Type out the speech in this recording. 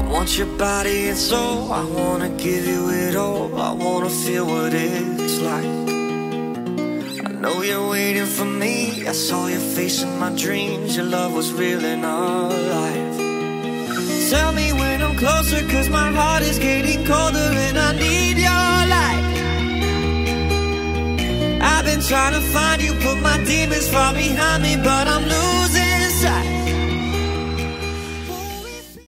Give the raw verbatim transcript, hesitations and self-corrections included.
want your body and soul. I wanna give you it all. I wanna feel what it's like. I know you're waiting for me. I saw your face in my dreams. Your love was real and alive. Tell me when I'm closer, cause my heart is getting colder and I need your light. I've been trying to find you, put my demons far behind me, but I'm losing sight.